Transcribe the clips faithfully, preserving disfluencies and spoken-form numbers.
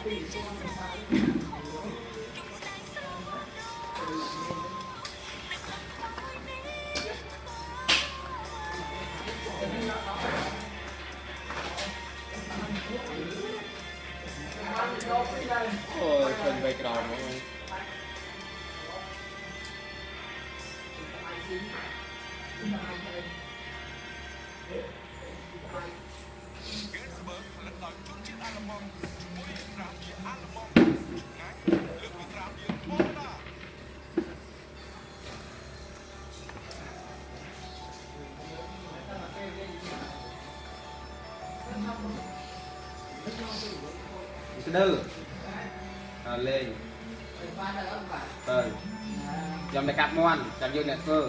Ôi, khơi về cái đầu mọi người. Cái đư à, lên rồi dòng này cặp moan cặp dương này cơ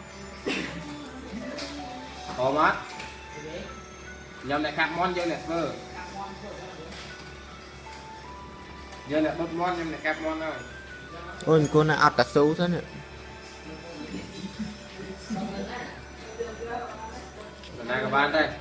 có mắt dòng này cặp moan dương này cơ dương này bút moan dòng này cặp moan rồi ôi cô này ắt cả số thế này này các bạn đây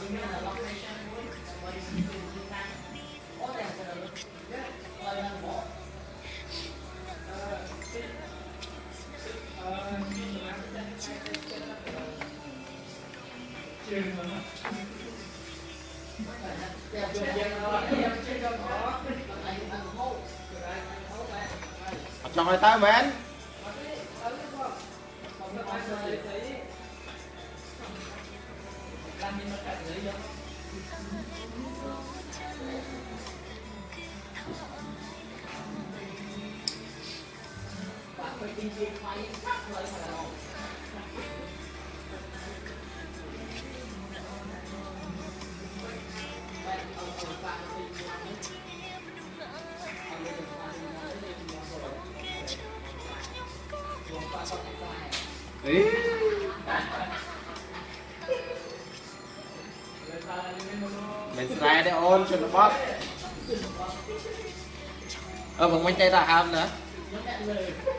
cho người ta mến ý mình slide để ôn cho nó bóp ờ bằng bánh tay ta ham nữa